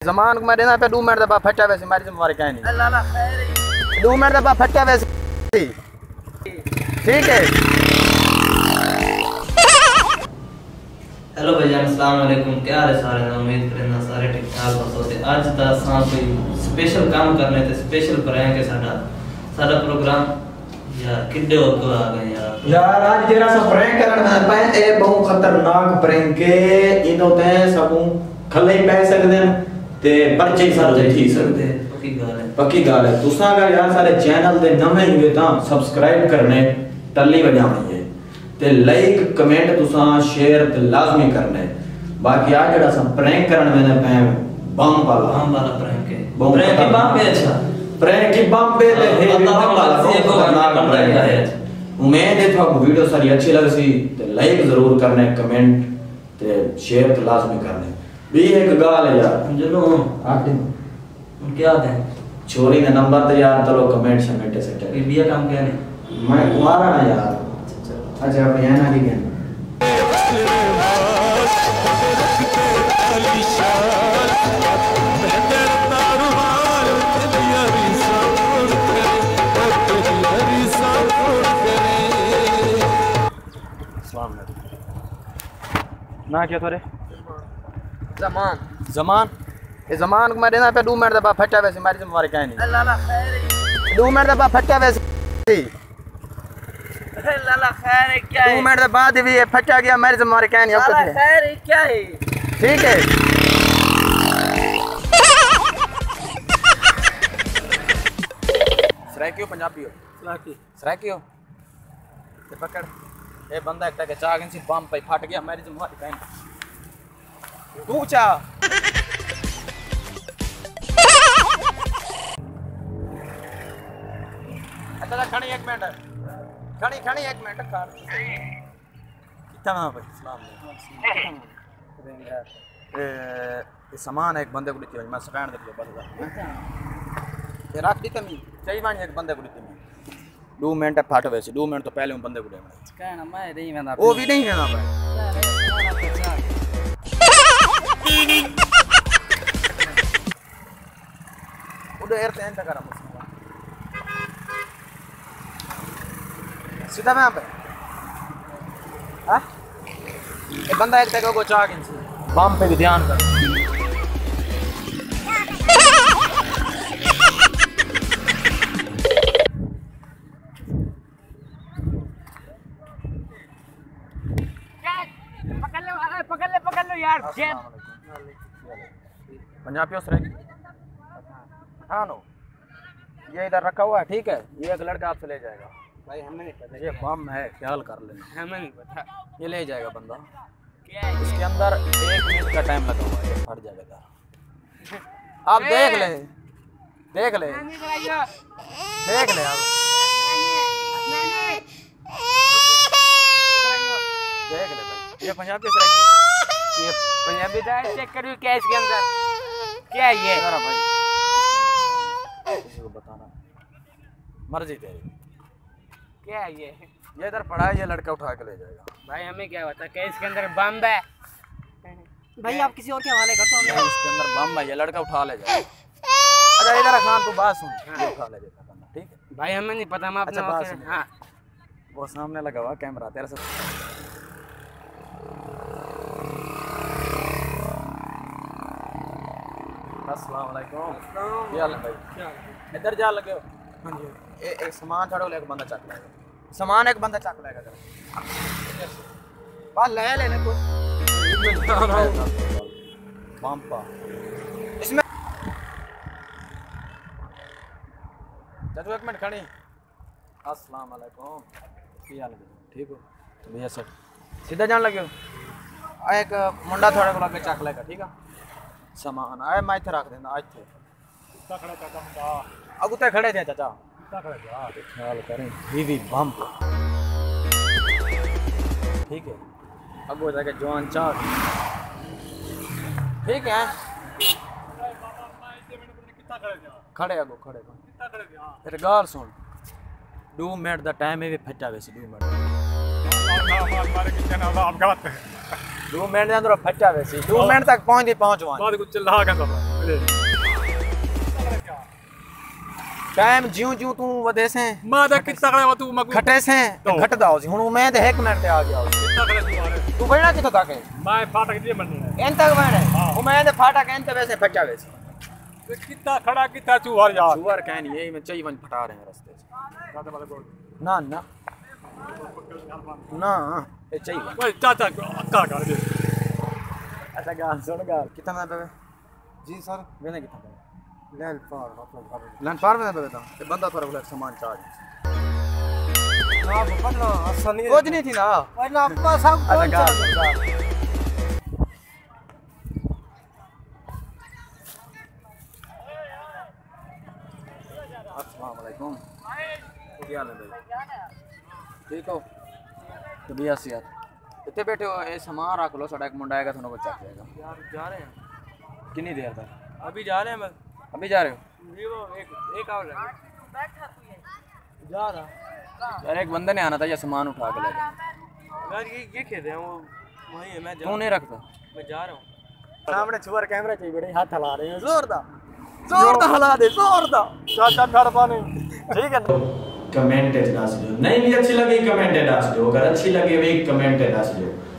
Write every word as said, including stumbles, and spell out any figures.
जमान को मैं देना पे दो मिनट दबा फटा वैसे मारी तुम्हारे कहीं नहीं अल्लाह ला खैर दो मिनट दबा फटा वैसे ठीक है। हेलो भाईजान, अस्सलाम वालेकुम। क्या हाल है सारे? उम्मीद करना सारे ठीक ठाक होते। आज दा असां कोई स्पेशल काम करने ते स्पेशल प्रैंक है साडा साडा प्रोग्राम यार किड्डे हो तो आ गए यार यार आज जेरा सा प्रैंक करन में पे ए बहुत खतरनाक प्रैंक है। इनो ते सबू खले पै सकदे ते पर्चे सारे थी सकदे। पक्की गल है पक्की गल है। तुसा अगर यार सारे चैनल दे नवे हुए ता सब्सक्राइब करने टल्ली बजानी है ते लाइक कमेंट तुसा शेयर ते लाजमी करने। बाकी आज जेड़ा सा प्रैंक करन में पे बम वाला बम वाला प्रैंक है। प्रैंक की बम पे अच्छा प्रैंक की बम पे ते है बम वाला खतरनाक प्रैंक है। उम्मीद है तो वीडियो सारी अच्छी लग सी ते लाइक जरूर करने कमेंट ते शेयर ते लाजमी करने। भी एक गाल है यार चलो आखिर उन क्या है छोरी ने नंबर ते यार चलो कमेंट शमेंट से ये बिया काम क्या है? मैं कुआरा ना यार। अच्छा अब यहाँ ना की ना क्या थोड़े जमान जमान ये जमान को मैं देना पे दो मिनट दबा फटा वैसे मारी तुम्हारे कहीं नहीं अल्लाह ला खैर दो मिनट दबा फटा वैसे अल्लाह ला खैर क्या है? दो मिनट बाद भी ये फटा गया मेरे तुम्हारे कहीं नहीं। अब कुछ खैर क्या है? ठीक है सराइकियो पंजाबी हो सराइकी सराइकी हो ते पकड़ ए बंदा एक के चाग से बम पे फट गया मेरी तुम्हारी कहीं तू चा अच्छा खड़ी एक मिनट खड़ी खड़ी एक मिनट कार कितना ना भाई सलाम ए ये सामान एक बंदे को देती मैं स्टैंड दे बंदा ये रख दी कमी चाहिए मान एक बंदे को देती दो मिनट फट वैसे दो मिनट तो पहले बंदे को देना कहना मैं नहीं वेंदा वो भी नहीं वेंदा भाई उधर एयर ते एंटर करा मुझसे सीधा मैं पे हां ये बंदा एक तक को चाक इनसे बम पे भी ध्यान कर पकड़ ले पकड़ लो यार पंजाबी उस हाँ नो ये इधर रखा हुआ है ठीक है। ये एक लड़का आपसे ले जाएगा भाई हमें नहीं पता ये बम है ख्याल कर लेना हमें नहीं पता ये ले जाएगा बंदा क्या है? इसके अंदर एक मिनट का टाइम लगा हुआ है ये फट जाएगा। आप देख ले देख ले देख ले आप देख ले भाई ये पंजाबी सराइकी ये पंजाबी दाल चेक करियो क्या इसके अंदर क्या है ये जरा भाई किसी को बताना मर्जी तेरी क्या है ये ये इधर पड़ा है ये लड़का उठा के ले जाएगा। भाई हमें क्या पता क्या इसके अंदर बम है? भाई आप किसी और के हवाले कर दो हमें इसके अंदर बम है ये लड़का उठा ले जाएगा। अच्छा इधर खान तू बात सुन ये उठा ले जाएगा बंदा ठीक है भाई हमें नहीं पता हम अपना अच्छा बात सुन हां वो सामने लगा हुआ कैमरा तेरे से अस्सलाम वालेकुम क्या हाल है भाई इधर जा लगे हो हां जी ए एक सामान छाड़ो ले एक बंदा चक लेगा सामान एक बंदा चक लेगा जरा बा ले लेने को बम्पा इसमें चाचू एक मिनट खड़ी अस्सलाम वालेकुम क्या हाल है ठीक हो तो भैया सर सीधा जान लगे हो एक मुंडा थोड़े को लगे चक लेगा ठीक है सामान आए मैं इथे रख देना इथे कितना खड़े चाचा मुंडा अब उते खड़े थे चाचा कितना खड़े थे हां ख्याल करें बीवी बम ठीक है अब हो जाएगा जवान चाक ठीक है खड़े अगो खड़े कितना खड़े थे हां तेरे गाल सुन दो मिनट दा टाइम है भी फटा वैसे दो मिनट मारे कितना आप गलत है दो मिनट के अंदर फटा वैसे दो मिनट तक पहुंच दी पहुंचवा बाद कुछ चिल्ला के सब टाइम ज्यों ज्यों तू वधे से मां दा कितना करे तू मगू घटे से घटदा हो हुन मैं ते एक मिनट ते आ गया कितना करे तू मारे तू बैठा किथों तक है मैं फाटक जे बनने एन तक बैठे ओ मैं ते फाटा कहन ते वैसे फटा वैसे तो कितना खड़ा कितना चूहर यार सुअर कहन यही में चई वन फटा रहे हैं रास्ते से रात वाले बोल ना ना ना ए चई ओए चाचा अक्का कर दे अच्छा गाल सुन गाल कितना पे जी सर वेने कितना पे लैंड पार मतलब लैंड पार में पे था ते बंदा थोड़ा बोला सामान चार्ज ना बदला आसानी कुछ नहीं थी ना वरना आपका सब अच्छा गाल अस्सलाम वालेकुम क्या हाल है भाई ठीक हो तो भी आसी यार इतने बैठे हो ये सामान रख लो साड़ा एक मुंडा आएगा थोड़ा बच्चा जाएगा यार जा रहे हैं कितनी देर तक अभी जा रहे हैं बस अभी जा रहे हो ये वो एक एक और है जा रहा यार एक बंदे ने आना था ये सामान उठा के ले जा यार ये ये खेल रहे हैं वो वही है मैं क्यों नहीं रखता मैं जा रहा हूँ सामने छुअर कैमरा चाहिए बड़े हाथ हिला रहे हैं जोरदार जोरदार हिला दे जोरदार चाचा कर पाने ठीक है कमेंट डाल दो नहीं भी अच्छी लगी कमेंट डाल दो अगर अच्छी लगे भी कमेंट डाल दो